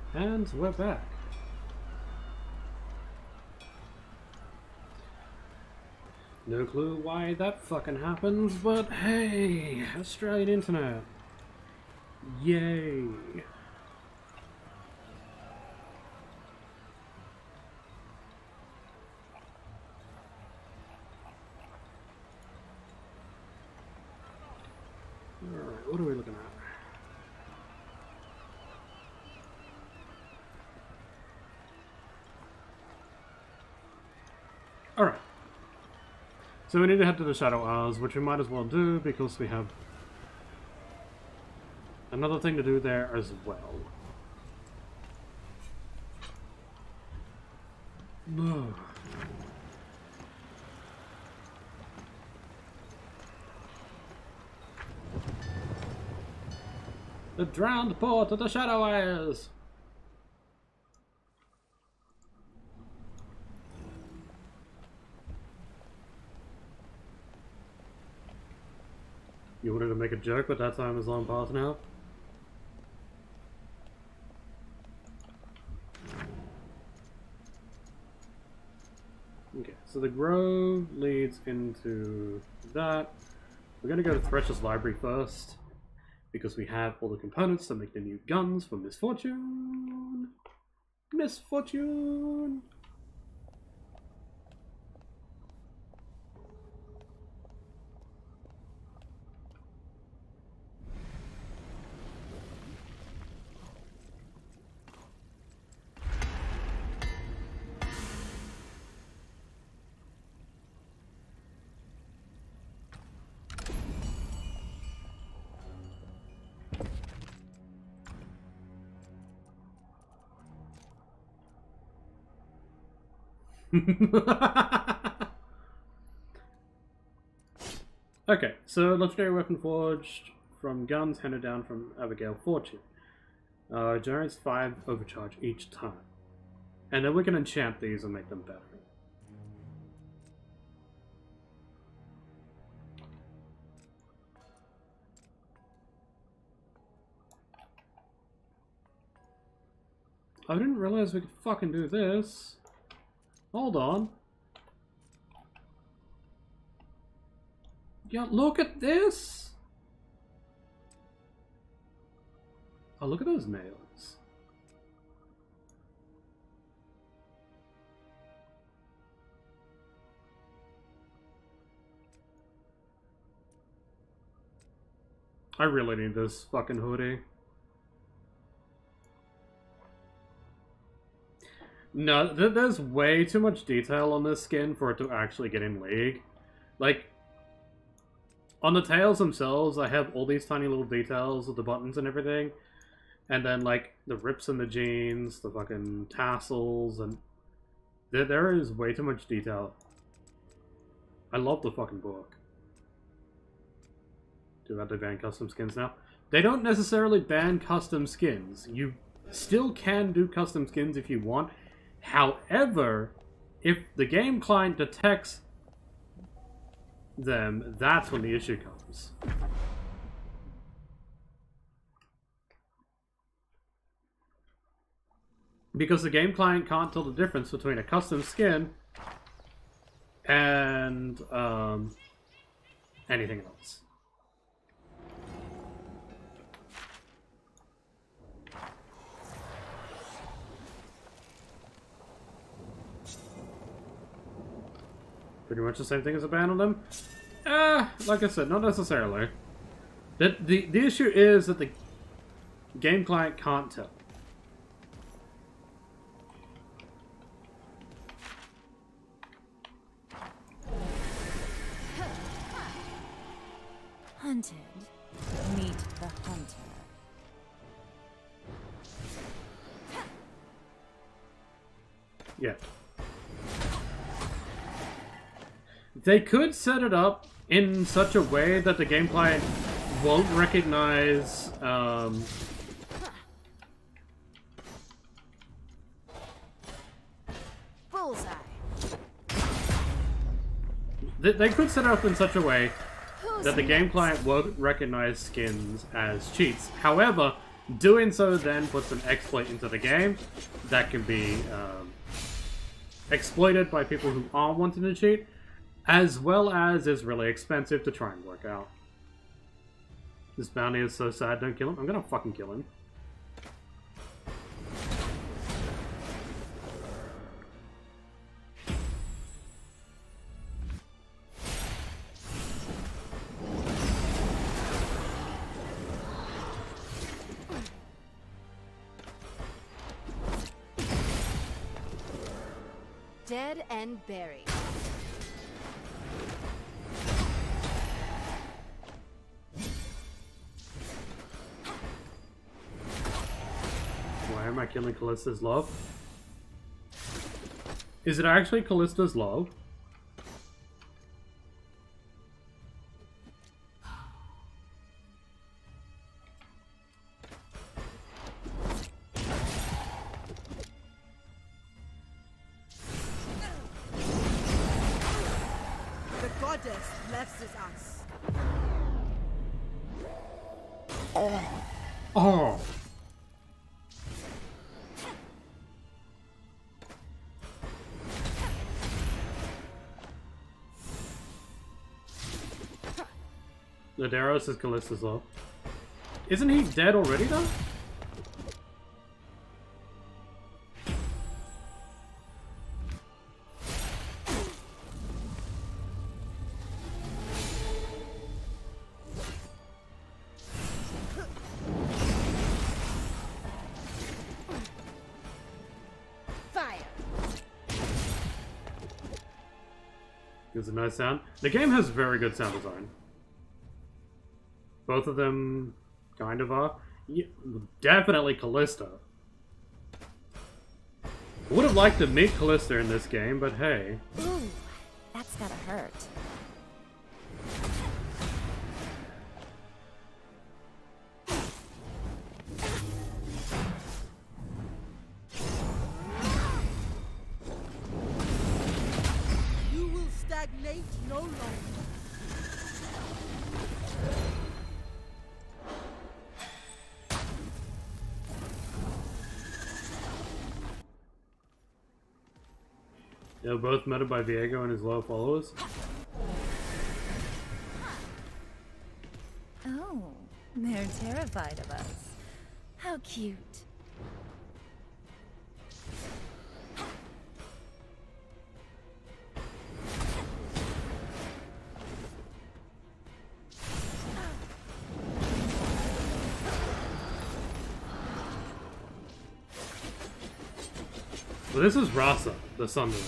And we're back. No clue why that fucking happens, but hey, Australian internet. Yay. Alright, what are we looking at? Alright. So we need to head to the Shadow Isles, which we might as well do because we have another thing to do there as well. The drowned port of the Shadow Isles! You wanted to make a joke, but that time is long past now. Okay, so the grove leads into that. We're going to go to Thresher's library first, because we have all the components to make the new guns for Miss Fortune. Miss Fortune! Okay, so legendary weapon forged from guns handed down from Abigail Fortune. Generates 5 overcharge each time. And then we can enchant these and make them better. I didn't realize we could fucking do this. Hold on. Yeah, look at this! Oh, look at those nails. I really need this fucking hoodie. No, there's way too much detail on this skin for it to actually get in League. Like, on the tails themselves, I have all these tiny little details of the buttons and everything. And then, like, the rips in the jeans, the fucking tassels, and... There is way too much detail. I love the fucking book. Do that to ban custom skins now? They don't necessarily ban custom skins. You still can do custom skins if you want. However, if the game client detects them, that's when the issue comes. Because the game client can't tell the difference between a custom skin and anything else. Pretty much the same thing as a ban on them? Like I said, not necessarily. The issue is that the game client can't tell. Hunted. Meet the hunter. Yeah. They could set it up in such a way that the game client won't recognize Bullseye. They could set it up in such a way that the game client won't recognize skins as cheats. However, Doing so then puts an exploit into the game that can be exploited by people who aren't wanting to cheat, as well as is really expensive to try and work out. This bounty is so sad, don't kill him. I'm gonna fucking kill him. Dead and buried. Why am I killing Callista's love? Is it actually Callista's love? The goddess blesses us. Oh! Ladarius is Callista's love. Isn't he dead already, though? Fire. Gives a nice sound. The game has very good sound design. Both of them kind of are. Yeah, definitely Callista. Would have liked to meet Callista in this game, but hey. Ooh, that's gotta hurt. You will stagnate no longer. They were both murdered by Viego and his loyal followers. Oh, they're terrified of us. How cute. So this is Rasa, the Sunderer.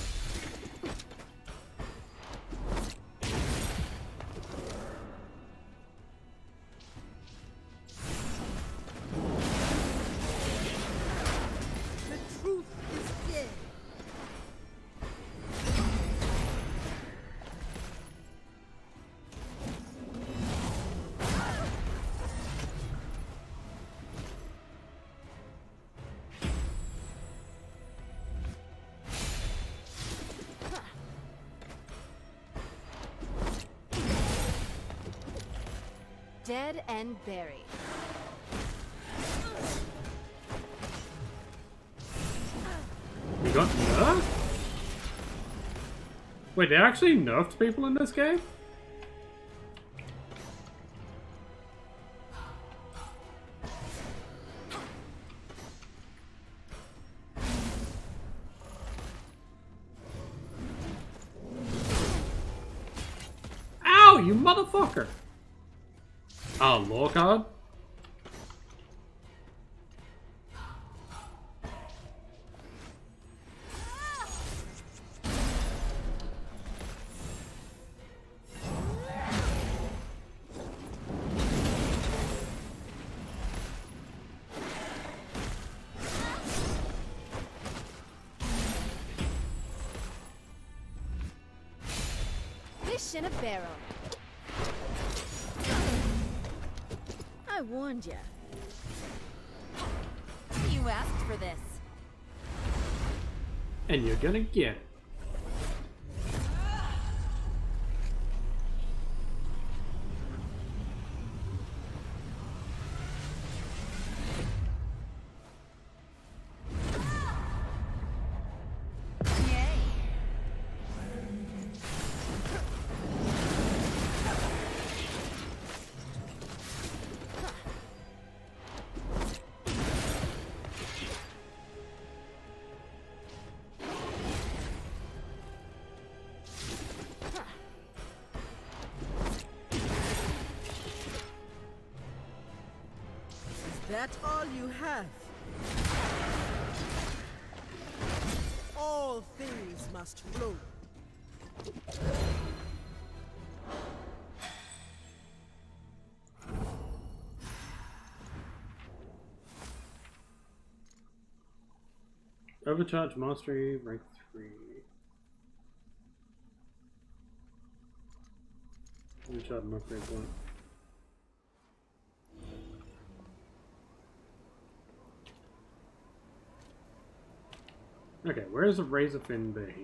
The truth is dead. Dead and buried. You got nerfed? Wait, they actually nerfed people in this game? Ow, you motherfucker! Oh, lore card? Fish in a barrel. I warned you. You asked for this. And you're gonna get it. that all you have? All things must flow. Overcharge mastery, rank 3. Overcharge upgrade 1. Okay, where's the Razorfin Behemoth?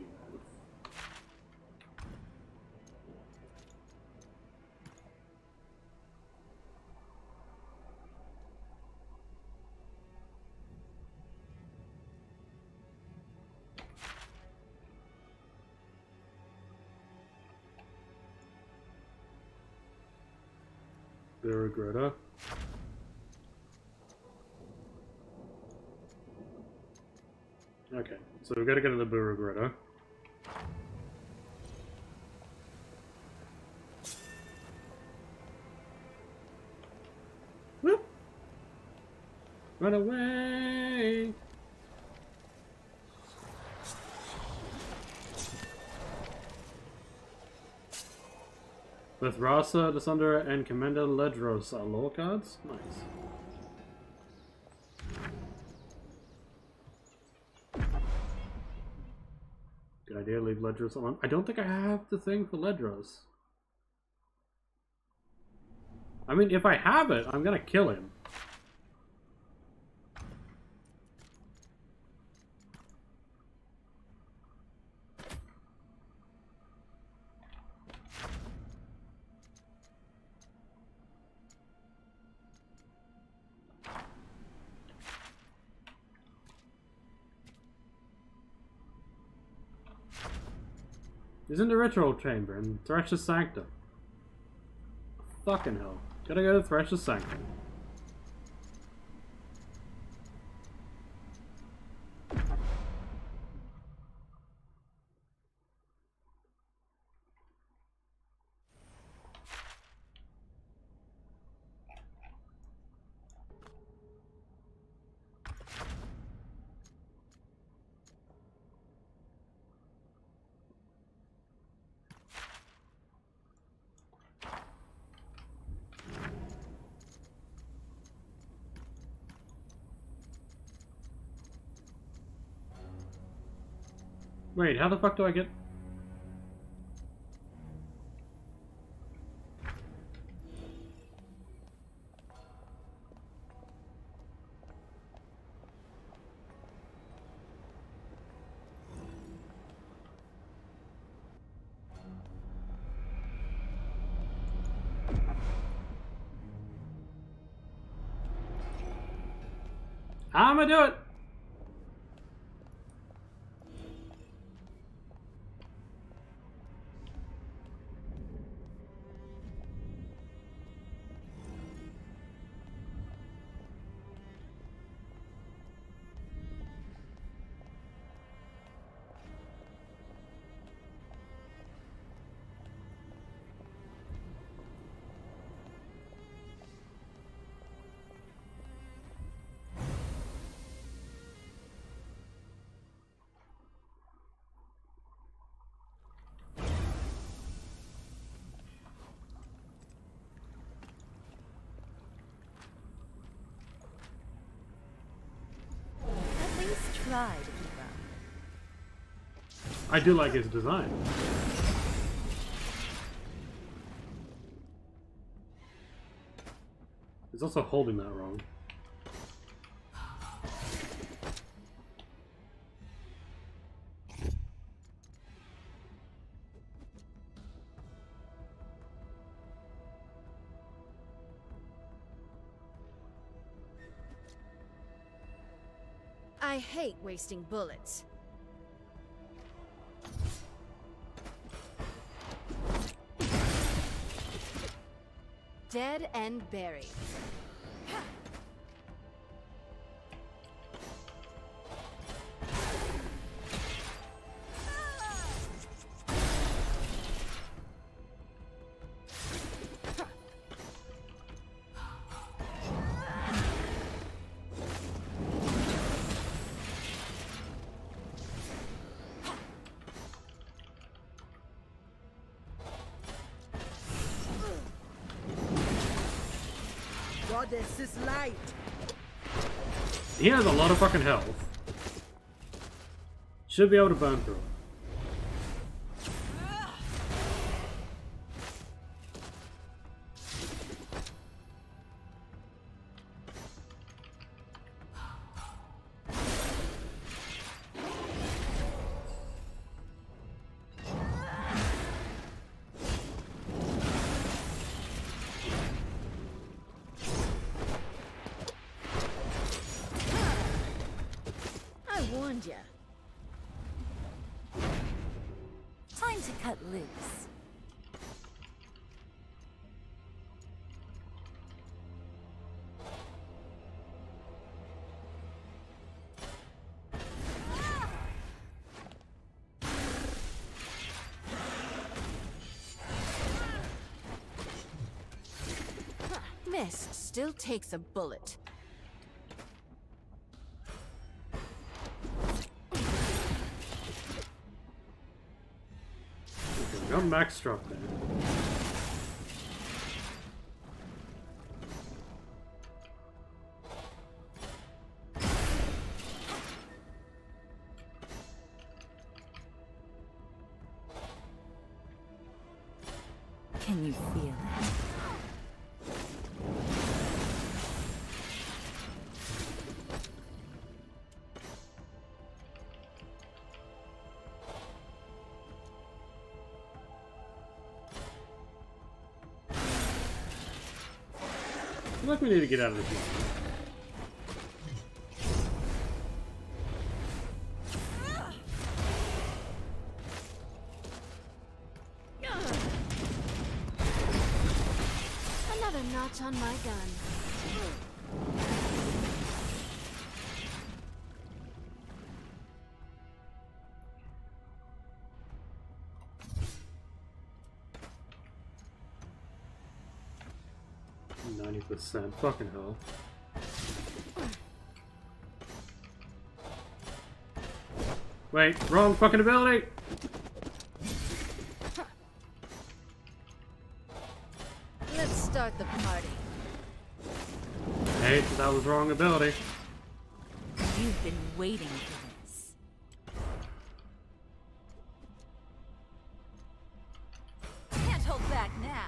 Greta. Okay, so we gotta go to the Greta. Whoop! Run away! With Rasa, the Sundara, and Commander Ledros are lore cards? Nice. Good idea, leave Ledros alone. I don't think I have the thing for Ledros. I mean, if I have it, I'm gonna kill him. He's in the ritual chamber in Thresh's Sanctum. Fucking hell. Gotta go to Thresh's Sanctum. Wait, how the fuck do I get... I'm gonna do it! Try to keep up. I do like his design. He's also holding that wrong. I hate wasting bullets. Dead and buried. goddess is light. He has a lot of fucking health. Should be able to burn through it. I warned ya. Time to cut loose. Mist still takes a bullet. Got max drop there. Can you feel it? I feel like we need to get out of this one. Another notch on my gun. 90%. Fucking hell. Wait, wrong fucking ability! Let's start the party. Hey, that was wrong ability. You've been waiting for this. Can't hold back now.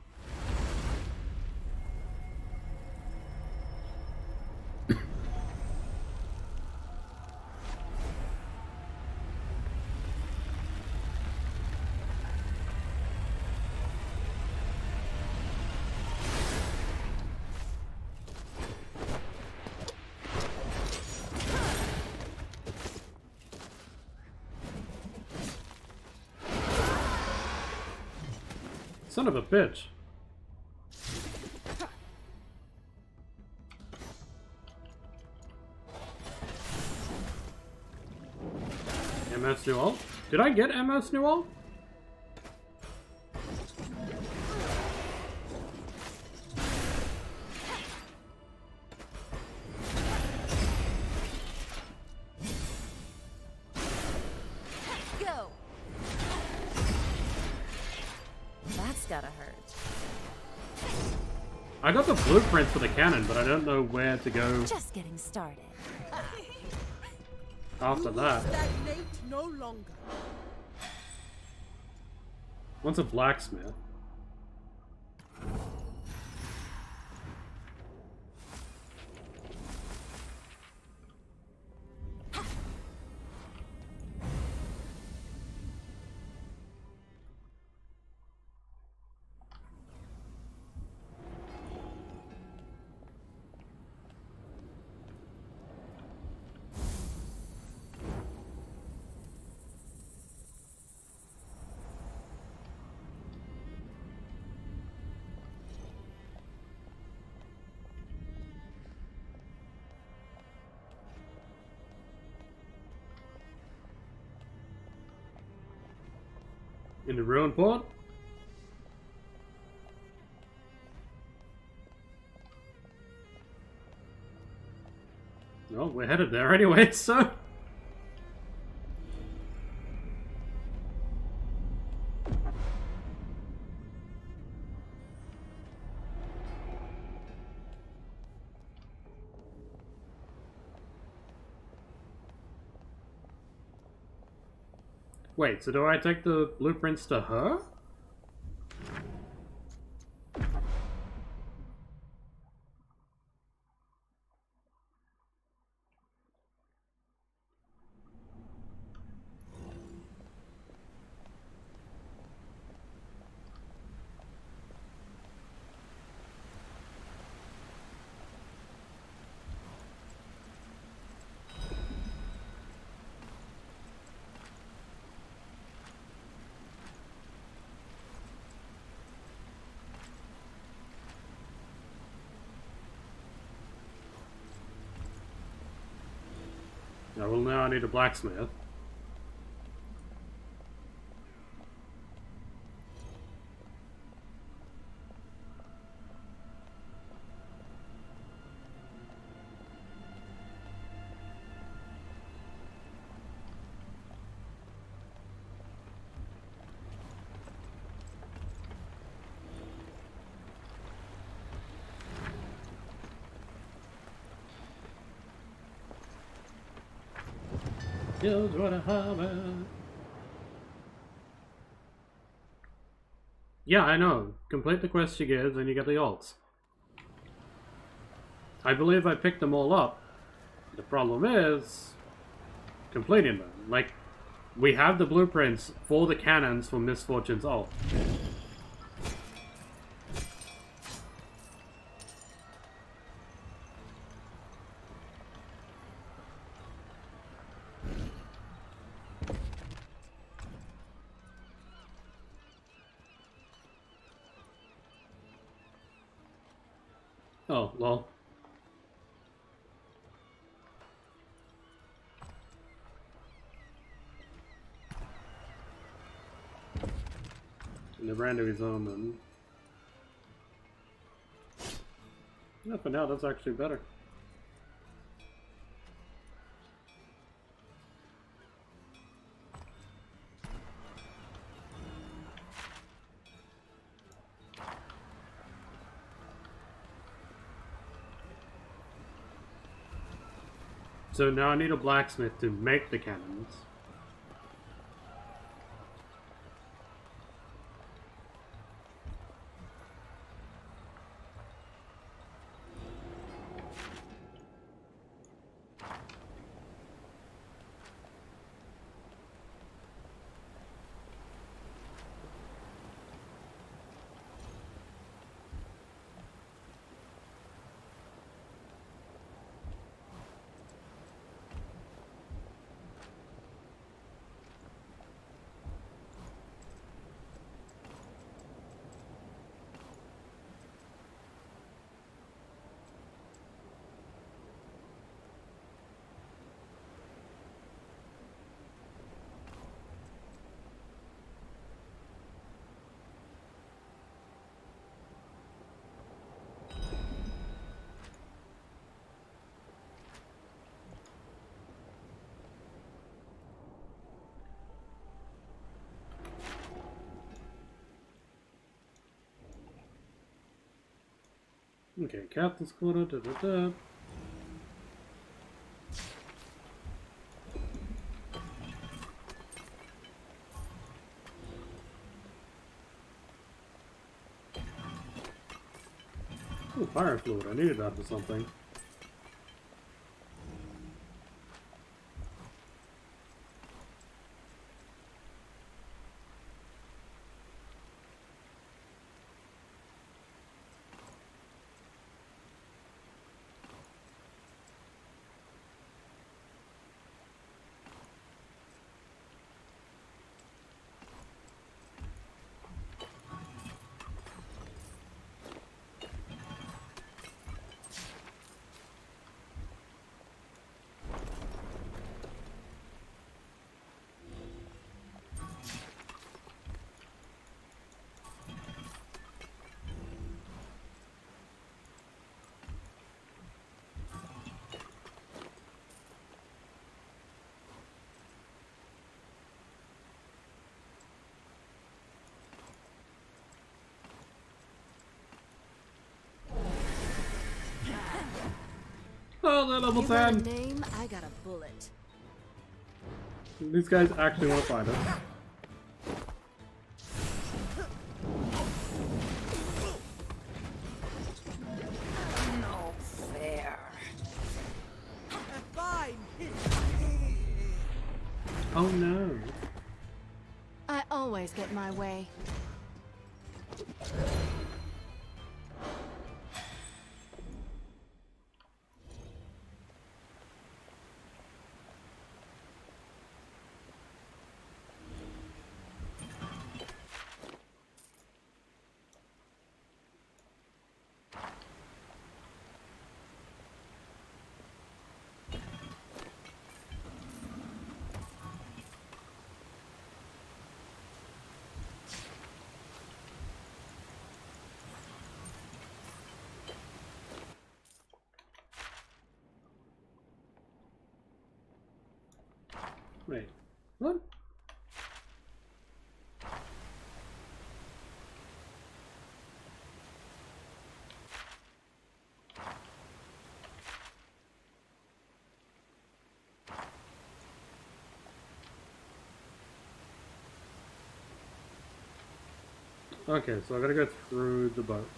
Son of a bitch. MS new ult? Did I get MS new ult? Go. That's gotta hurt. I got the blueprint for the cannon, but I don't know where to go Just getting started. after that. Stagnate no longer. What's a blacksmith? In the ruined port? No, we're headed there anyway, so... Wait, so do I take the blueprints to her? Well, now I need a blacksmith. Just what I have it. Yeah, I know. Complete the quest she gives and you get the alts. I believe I picked them all up. The problem is completing them. Like, we have the blueprints for the cannons for Miss Fortune's ult. Oh, lol. The brand of his own, then. Yeah, for now, that's actually better. So now I need a blacksmith to make the cannons. Okay, Captain's Quarter, da-da-da. Ooh, fire fluid, I needed that for something. Oh, they're level You got a 10! name, I got a bullet. These guys actually want to fight us. No fair. A fine hit. Oh no. I always get my way. Wait, what? Okay, so I gotta go through the boat.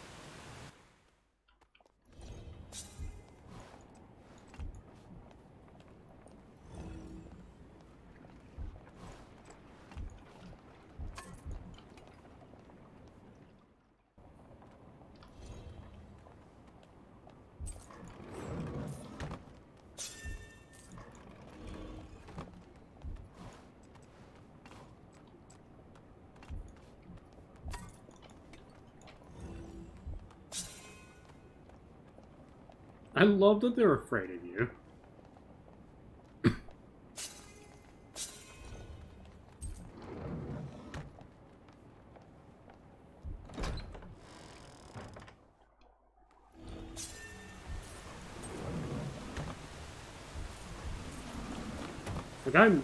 I love that they're afraid of you. Like I'm...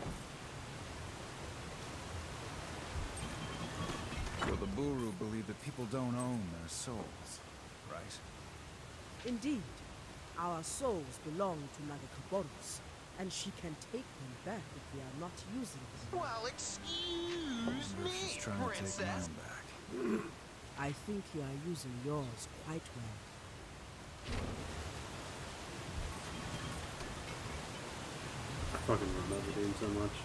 So the Buru believe that people don't own their souls, right? Indeed, our souls belong to Nagakaboros, and she can take them back if we are not using them. Well, excuse Wonder if she's me, trying to take princess. mine back. I think you are using yours quite well. I fucking love that game so much.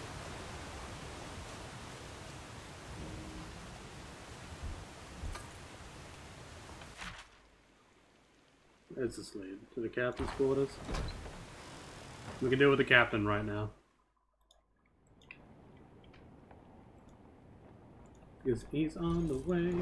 It's asleep. To the captain's quarters. We can deal with the captain right now. Because he's on the way.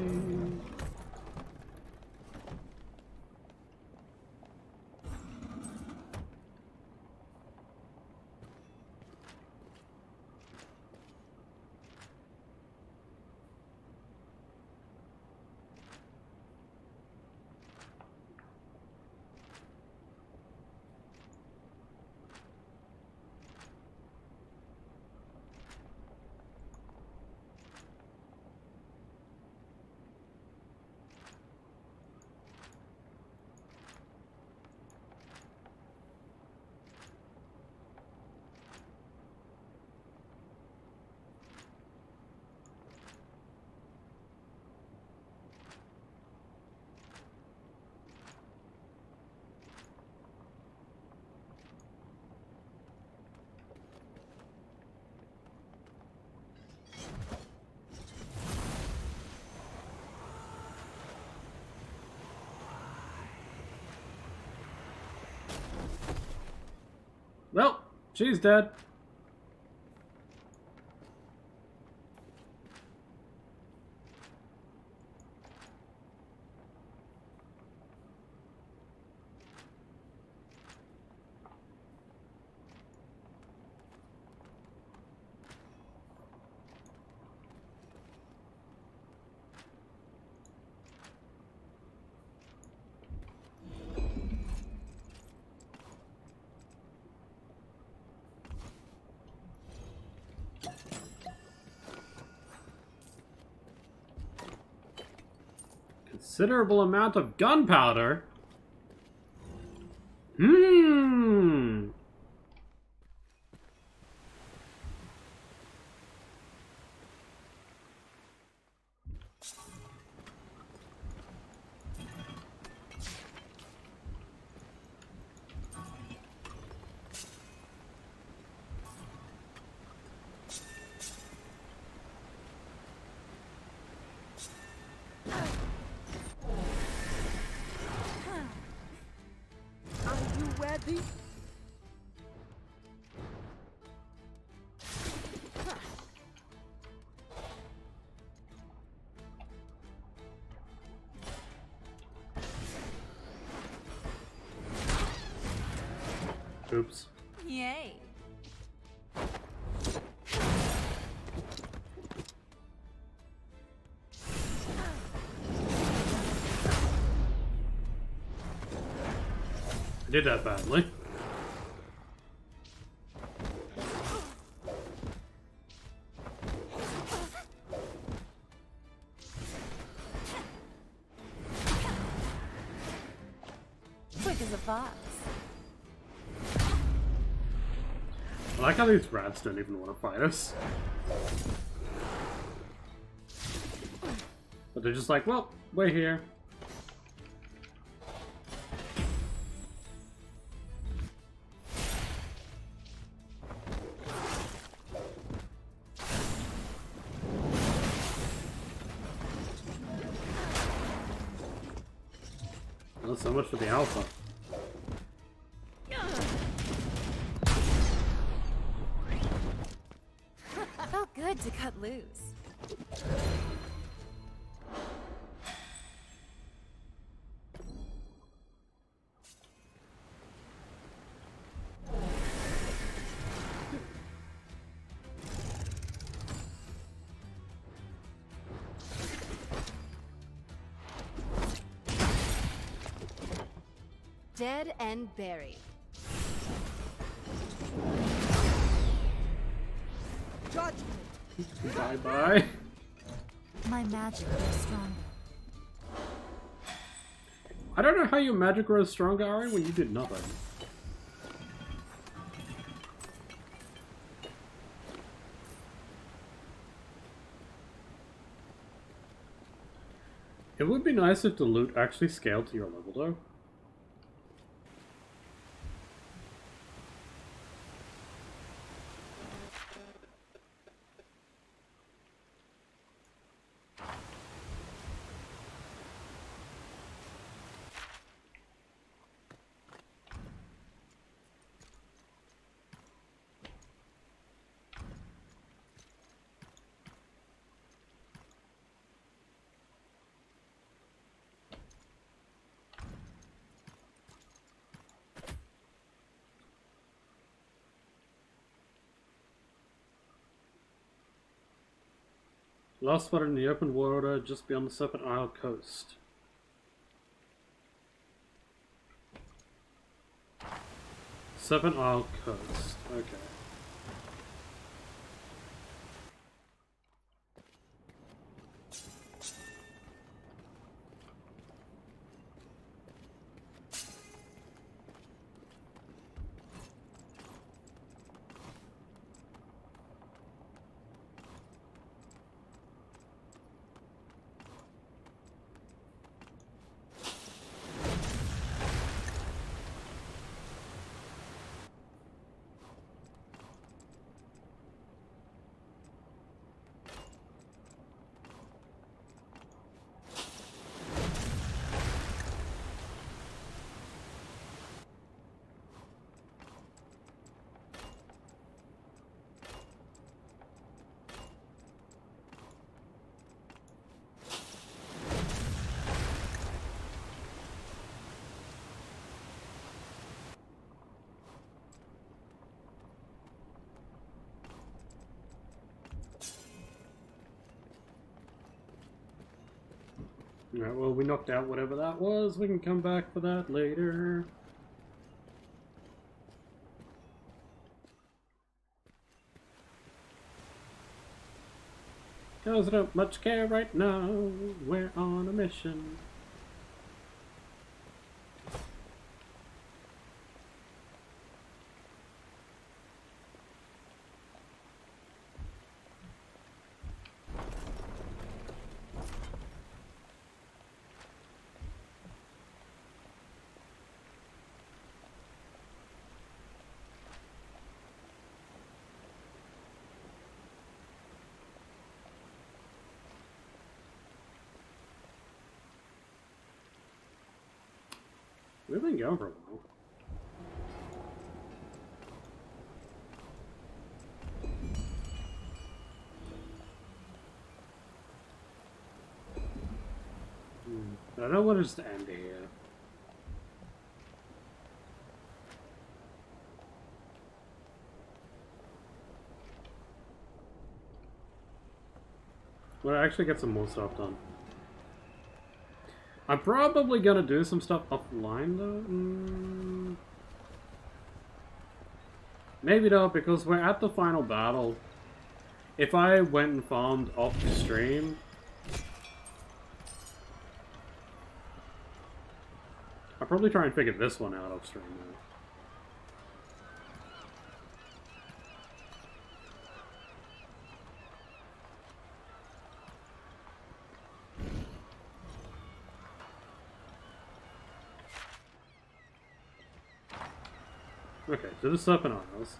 Well, she's dead. Considerable amount of gunpowder. thee? Oops. Yay. I did that badly. Quick as a fox. I like how these rats don't even want to fight us. But they're just like, well, we're here. Well, so much for the alpha. Felt good to cut loose. Dead and buried. Judgment! Bye bye. My magic grows stronger. I don't know how your magic grows stronger, Ari, when you did nothing. It would be nice if the loot actually scaled to your level, though. Last spotted in the open water just beyond the Serpent Isle coast. Serpent Isle coast. Okay. Alright, well, we knocked out whatever that was. We can come back for that later. Cause I don't much care right now. We're on a mission. We've been going for a while. I don't want to just end here. Well, I actually get some more stuff done. I'm probably gonna do some stuff offline though. Maybe though, because we're at the final battle. If I went and farmed off stream, I'll probably try and figure this one out off stream though. Okay, so the Serpent Isles.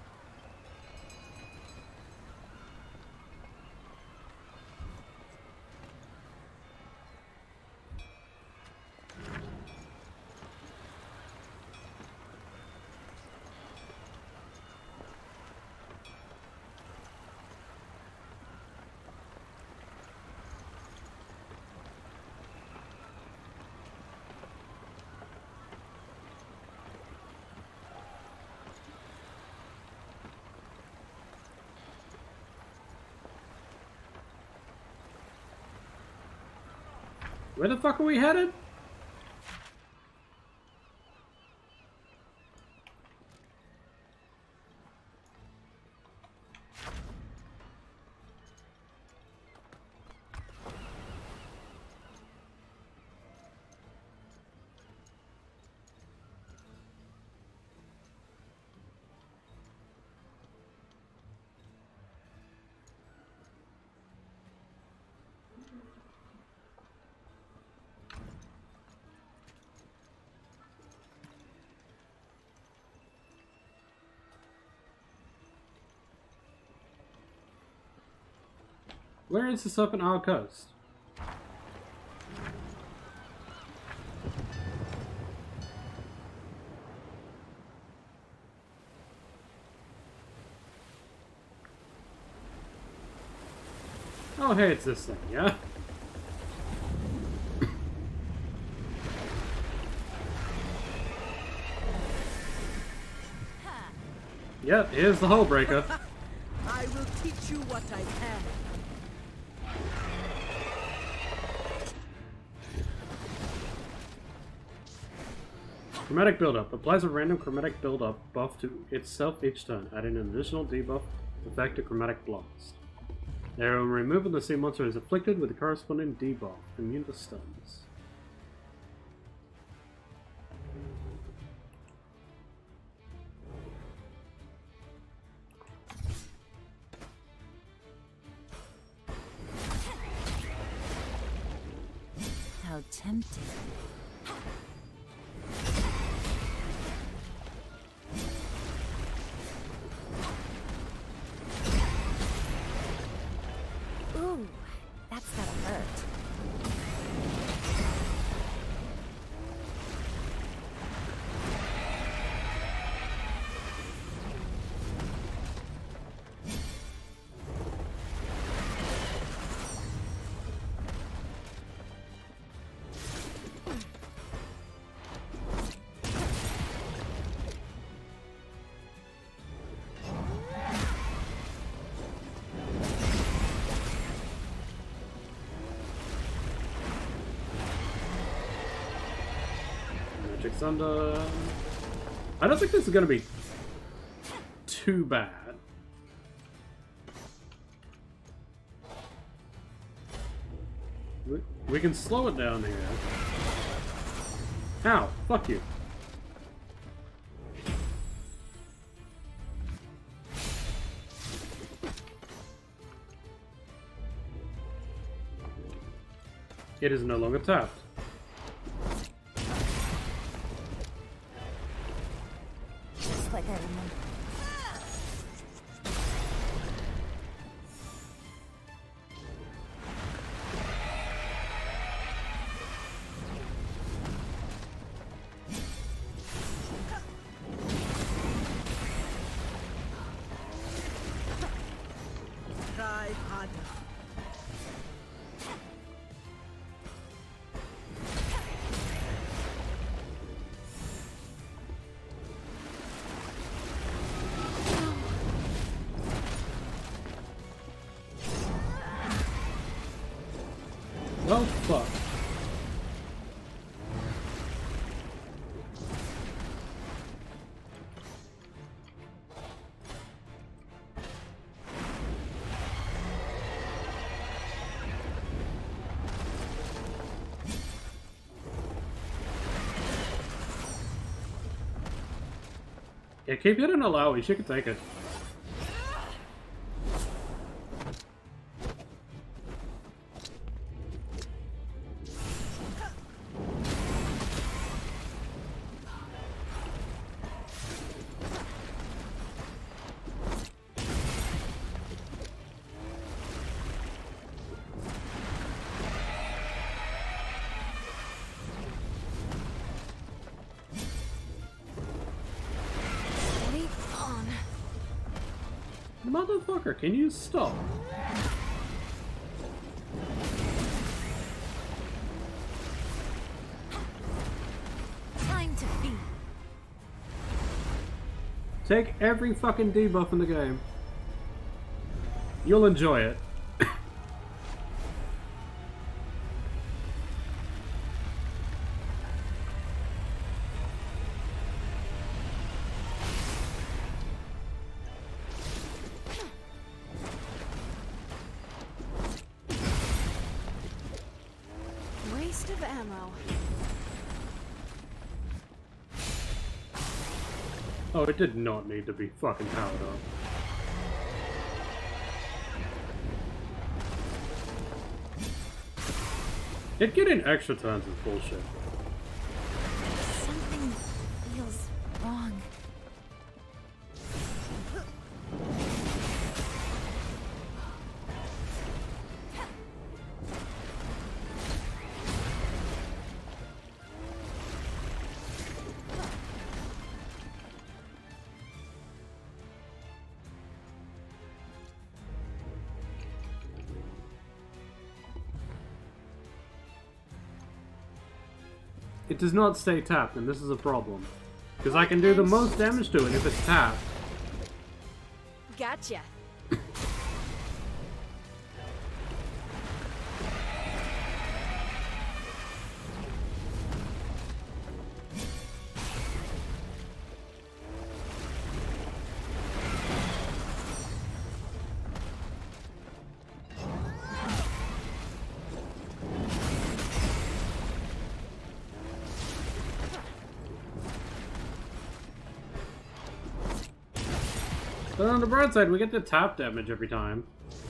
Where the fuck are we headed? Where is the Serpent Isle coast? Oh, hey, it's this thing, yeah? Yep, here's the hull breaker. I will teach you what I can. Chromatic buildup. Applies a random chromatic buildup buff to itself each turn, adding an additional debuff effect to Chromatic Blast. When removing the sea monster is afflicted with the corresponding debuff, immune to stuns. How tempting. Ooh, that's gotta hurt. Magic Thunder. I don't think this is gonna be too bad. We can slow it down here. Ow! Fuck you. It is no longer tapped. Just like I remember. Try harder. Oh, fuck. Yeah, keep getting allowy. She can take it. Motherfucker, can you stop? Time to feed. Take every fucking debuff in the game. You'll enjoy it. Waste of ammo. Oh, it did not need to be fucking powered up. It getting extra turns is bullshit. Something feels wrong. It does not stay tapped, and this is a problem. Because I can do the most damage to it if it's tapped. Gotcha. But on the bright side, we get the tap damage every time.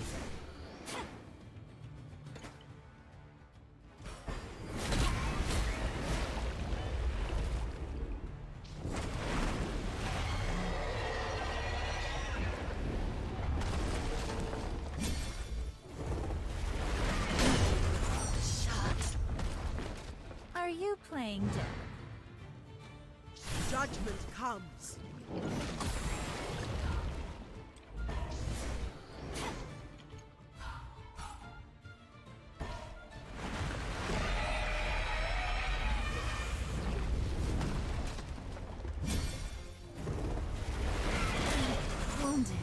Are you playing dead? Judgment comes. Wounded.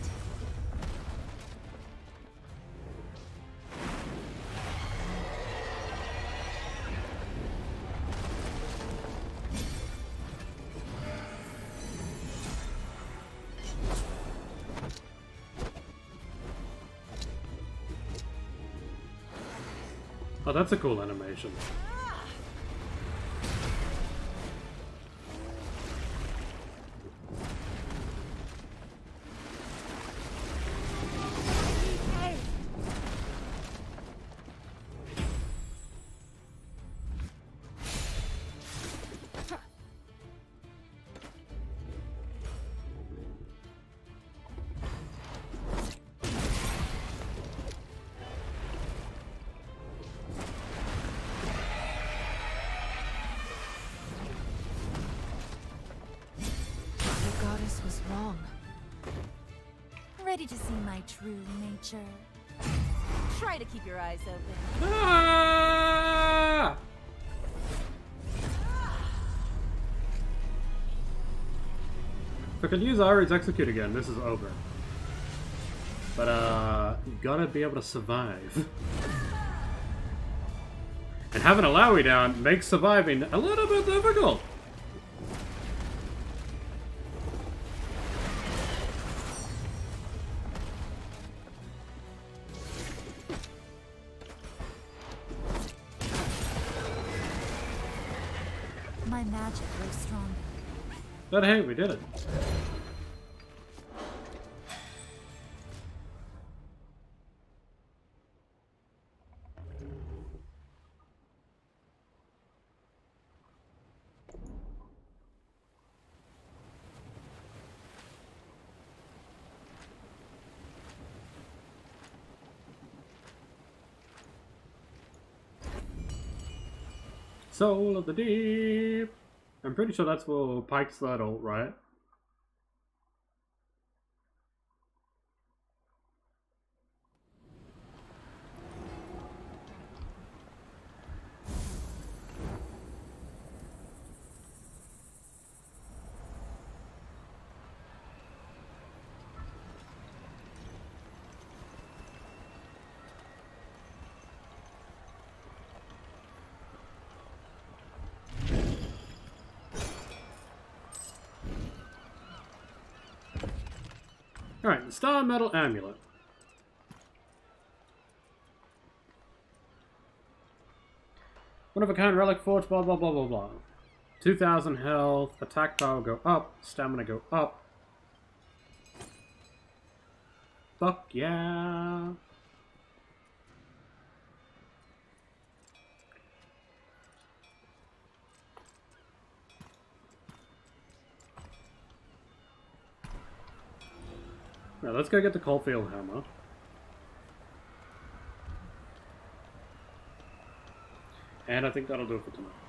Oh, that's a cool animation. The goddess was wrong. Ready to see my true nature? Try to keep your eyes open. Ah! If I could use Iris Execute again, this is over. But, you gotta be able to survive. And having a Lowy down makes surviving a little bit difficult. My magic grows stronger. But hey, we did it. Soul of the Deep. I'm pretty sure that's for Pike's that ult, right? Alright, the Star Metal Amulet. One of a kind relic forge, blah blah blah blah blah. 2000 health, attack power go up, stamina go up. Fuck yeah. Right, let's go get the Caulfield Hammer. And I think that'll do it for tonight.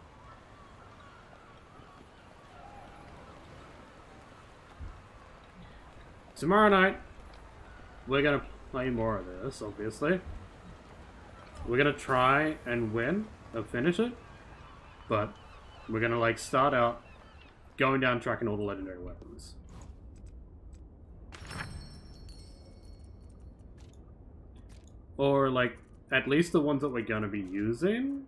Tomorrow night, we're gonna play more of this, obviously. We're gonna try and win, or finish it. But, we're gonna like start out going down tracking all the legendary weapons. Or, like, at least the ones that we're gonna be using.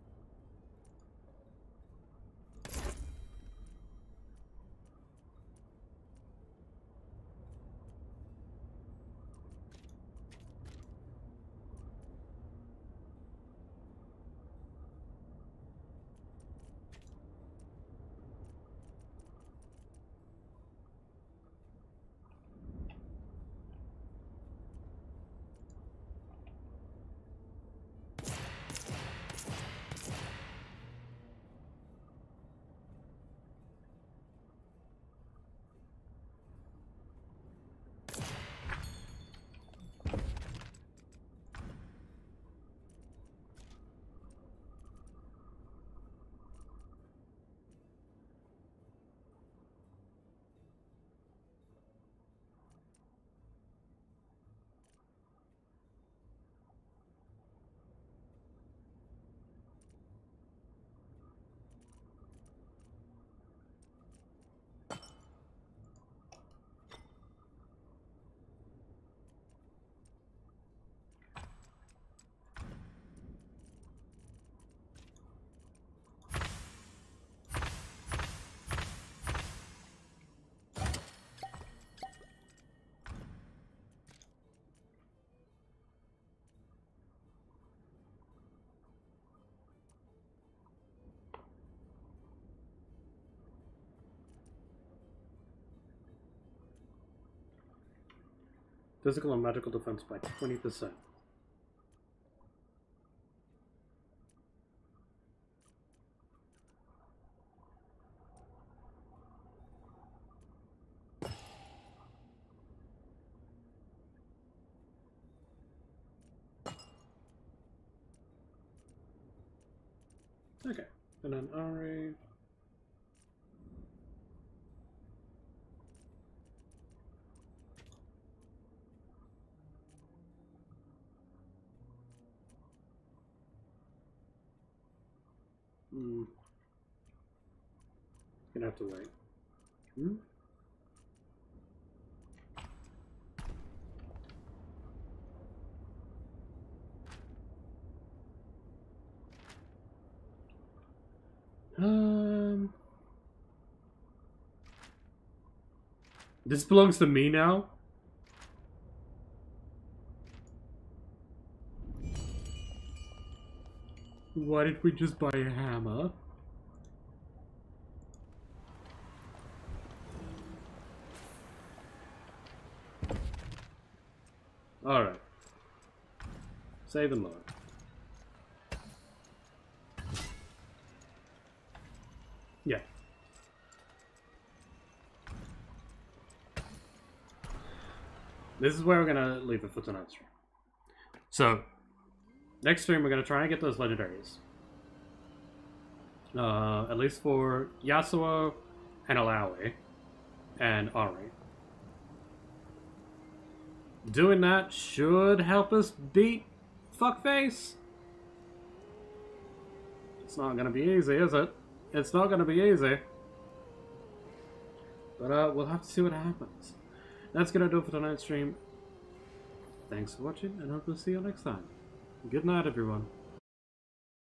Physical and magical defense by 20%. Okay, and then Ari. Gonna have to wait. This belongs to me now? Why did we just buy a hammer? Alright. Save and load. Yeah. This is where we're gonna leave it for tonight's stream. So, next stream we're gonna try and get those legendaries. At least for Yasuo and Alawi and Ari. Doing that should help us beat Fuckface. It's not gonna be easy, is it? It's not gonna be easy. But we'll have to see what happens. That's gonna do it for tonight's stream. Thanks for watching, and hope to see you next time. Good night, everyone.